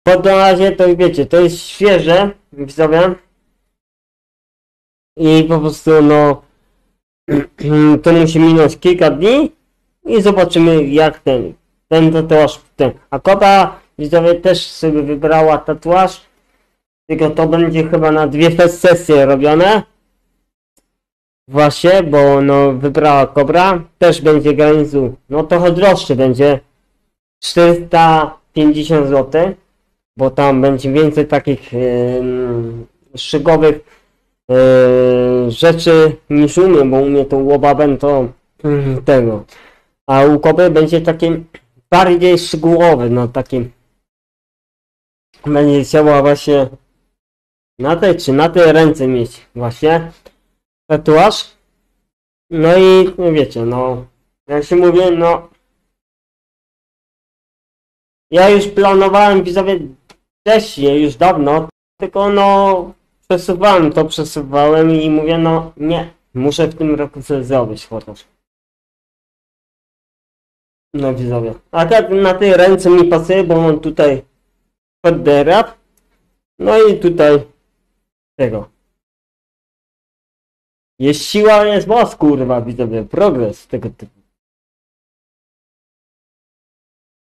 Bo na razie to wiecie, to jest świeże, widzowie. I po prostu no to musi minąć kilka dni i zobaczymy jak ten tatuaż ten. A Kobra widzowie też sobie wybrała tatuaż, tylko to będzie chyba na 2 sesje robione. Właśnie, bo no wybrała Kobra, też będzie granicu, no trochę droższy będzie, 450 zł, bo tam będzie więcej takich szygowych rzeczy niż u mnie, bo u mnie to łobabem to tego, a u Kobry będzie taki bardziej szczegółowy, no taki będzie chciała właśnie na tej czy na tej ręce mieć właśnie tatuaż. No i no wiecie, no jak się mówię, no ja już planowałem widzowie wcześniej, już dawno, tylko no przesuwałem i mówię no nie, muszę w tym roku coś zrobić chociaż. No widzowie, a tak na tej ręce mi pasuje, bo mam tutaj podderab, no i tutaj tego. Jest siła, jest moc, kurwa, widzowie, progres tego typu.